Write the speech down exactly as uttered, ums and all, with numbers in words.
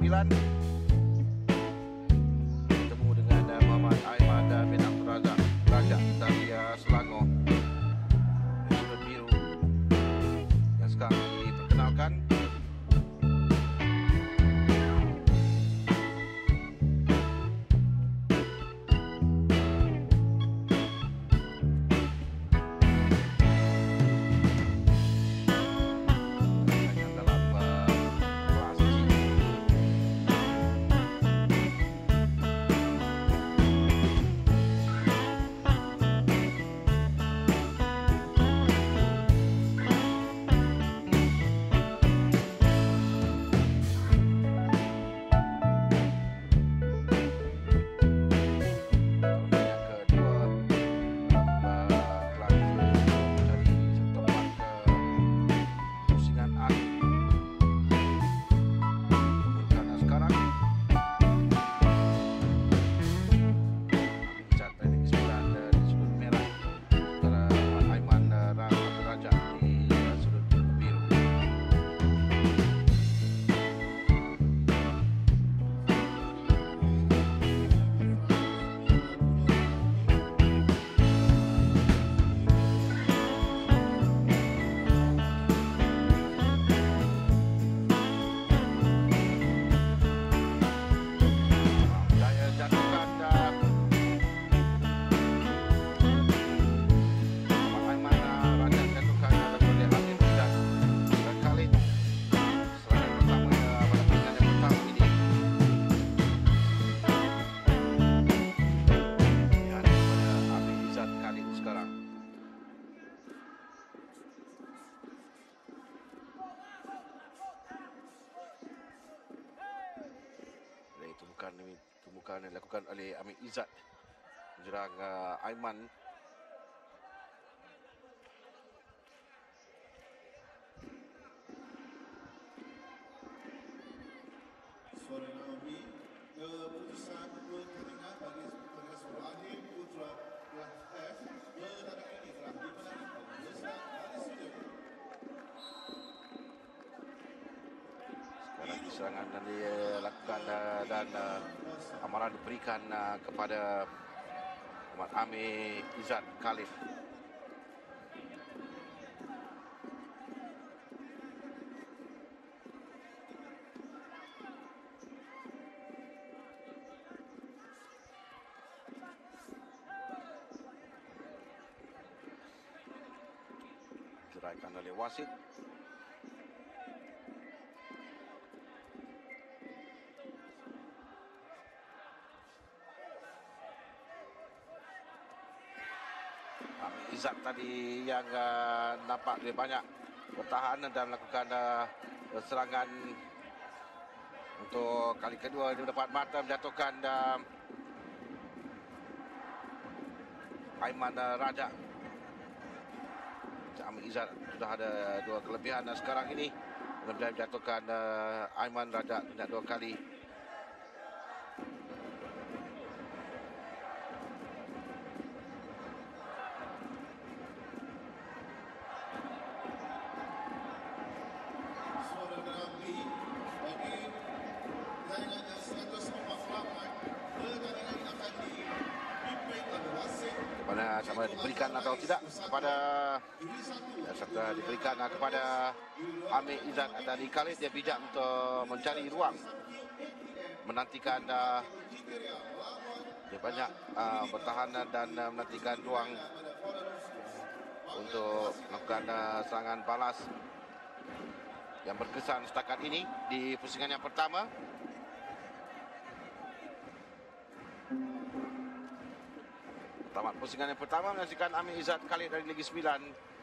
sembilan. Bertemu dengan uh, Muhammad Aiman uh, bin Abdul Razak Rajak dari uh, Selangor. Sudut biru yang sekarang diperkenalkan. Tumbukan ini tumbukan yang dilakukan oleh Amit Izzat menyerang uh, Aiman. Suara Naomi, keputusan pertandingan bagi pertandingan sebelah akhir Putra Kelas F pertandingan ini telah dimenangkan Ustaz Ali Sudin. Sekarang serangan yang dilakukan uh, dan uh, amaran diberikan uh, kepada Muhammad Amir Izzat Khalif. Diceraikan oleh wasit. Izzat tadi yang uh, nampak lebih banyak bertahan dan melakukan uh, serangan untuk kali kedua dia mendapat mata menjatuhkan uh, Aiman uh, Rajak. Amit Izzat sudah ada dua kelebihan uh, sekarang ini kemudian menjatuhkan uh, Aiman Rajak banyak dua kali. Mana sama diberikan atau tidak kepada serta diberikan kepada Amir Izzat dari Khalid. Dia bijak untuk mencari ruang menantikan uh, dia banyak uh, bertahan dan uh, menantikan ruang untuk melakukan uh, serangan balas yang berkesan setakat ini di pusingan yang pertama. Tamat pusingan yang pertama menyaksikan Amir Izzat Khalid dari Negeri Sembilan